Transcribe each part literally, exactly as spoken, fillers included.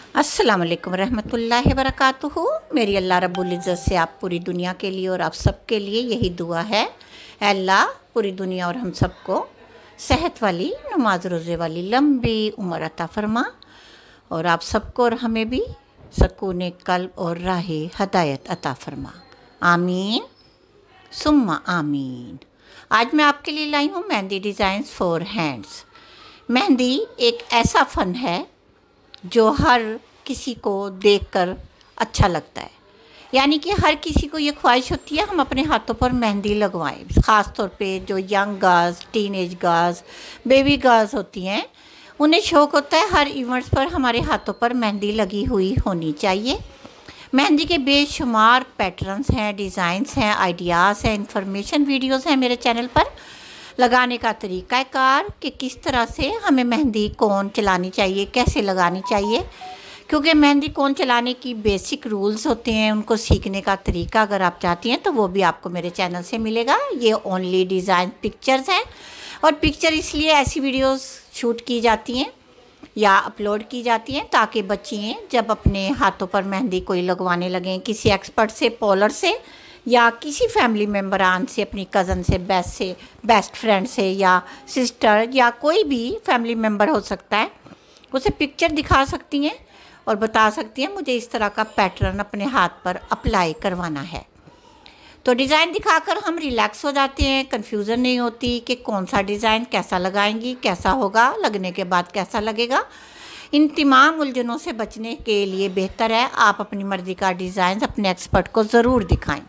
अस्सलाम वालेकुम रहमतुल्लाहि वबरकातुहू। मेरी अल्लाह रब्बुल इज़्ज़त से आप पूरी दुनिया के लिए और आप सब के लिए यही दुआ है, अल्लाह पूरी दुनिया और हम सबको सेहत वाली, नमाज रोज़े वाली लंबी उम्र अता फरमा और आप सबको और हमें भी सकून कल्ब और राह हदायत अता फरमा। आमीन सुम्मा आमीन। आज मैं आपके लिए लाई हूँ mehndi designs for hands. Mehndi एक ऐसा फ़न है जो हर किसी को देखकर अच्छा लगता है, यानी कि हर किसी को ये ख्वाहिश होती है हम अपने हाथों पर मेहंदी लगवाएं। ख़ास तौर पे जो young girls, teenage girls, baby girls होती हैं, उन्हें शौक़ होता है हर इवेंट्स पर हमारे हाथों पर मेहंदी लगी हुई होनी चाहिए। मेहंदी के बेशुमार पैटर्न्स हैं, डिज़ाइंस हैं, आइडियाज़ हैं, इंफॉर्मेशन वीडियोज़ हैं मेरे चैनल पर। लगाने का तरीक़ाकार कि किस तरह से हमें मेहंदी कोन चलानी चाहिए, कैसे लगानी चाहिए, क्योंकि मेहंदी कोन चलाने की बेसिक रूल्स होते हैं, उनको सीखने का तरीका अगर आप चाहती हैं तो वो भी आपको मेरे चैनल से मिलेगा। ये ओनली डिज़ाइन पिक्चर्स हैं और पिक्चर इसलिए ऐसी वीडियोस शूट की जाती हैं या अपलोड की जाती हैं ताकि बच्चियाँ जब अपने हाथों पर मेहंदी कोई लगवाने लगें, किसी एक्सपर्ट से, पोलर से या किसी फैमिली मेम्बरान से, अपनी कज़न से, बेस्ट से बेस्ट फ्रेंड से या सिस्टर या कोई भी फैमिली मेम्बर हो सकता है, उसे पिक्चर दिखा सकती हैं और बता सकती हैं मुझे इस तरह का पैटर्न अपने हाथ पर अप्लाई करवाना है। तो डिज़ाइन दिखाकर हम रिलैक्स हो जाते हैं, कन्फ्यूज़न नहीं होती कि कौन सा डिज़ाइन कैसा लगाएंगी, कैसा होगा, लगने के बाद कैसा लगेगा। इन तमाम उलझनों से बचने के लिए बेहतर है आप अपनी मर्ज़ी का डिज़ाइन अपने एक्सपर्ट को ज़रूर दिखाएं।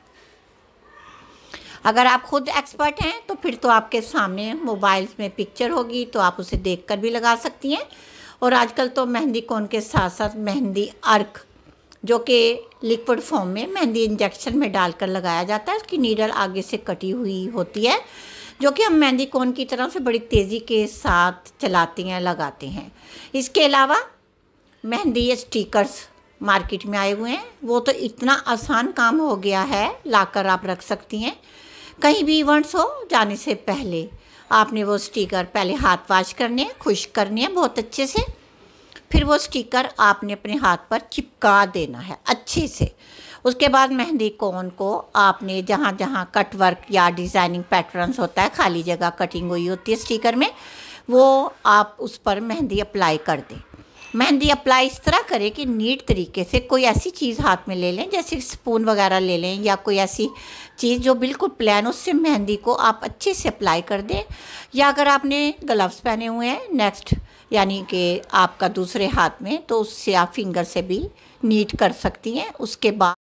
अगर आप ख़ुद एक्सपर्ट हैं तो फिर तो आपके सामने मोबाइल्स में पिक्चर होगी तो आप उसे देखकर भी लगा सकती हैं। और आजकल तो मेहंदी कोन के साथ साथ मेहंदी अर्क, जो कि लिक्विड फॉर्म में मेहंदी इंजेक्शन में डालकर लगाया जाता है, उसकी नीडल आगे से कटी हुई होती है, जो कि हम मेहंदी कोन की तरह से बड़ी तेज़ी के साथ चलाते हैं, लगाते हैं। इसके अलावा मेहंदी स्टिकर्स मार्केट में आए हुए हैं, वो तो इतना आसान काम हो गया है, लाकर आप रख सकती हैं। कहीं भी इवेंट्स हो जाने से पहले आपने वो स्टिकर पहले हाथ वाश करने हैं, खुश्क करने हैं बहुत अच्छे से, फिर वो स्टिकर आपने अपने हाथ पर चिपका देना है अच्छे से। उसके बाद मेहंदी कोन को आपने जहाँ जहाँ कट वर्क या डिज़ाइनिंग पैटर्न्स होता है, खाली जगह कटिंग हुई होती है स्टिकर में, वो आप उस पर मेहंदी अप्लाई कर दें। मेहंदी अप्लाई इस तरह करें कि नीट तरीके से कोई ऐसी चीज़ हाथ में ले लें, जैसे स्पून वगैरह ले लें या कोई ऐसी चीज़ जो बिल्कुल प्लेन, उससे मेहंदी को आप अच्छे से अप्लाई कर दें। या अगर आपने ग्लव्स पहने हुए हैं नेक्स्ट, यानी कि आपका दूसरे हाथ में, तो उससे आप फिंगर से भी नीट कर सकती हैं। उसके बाद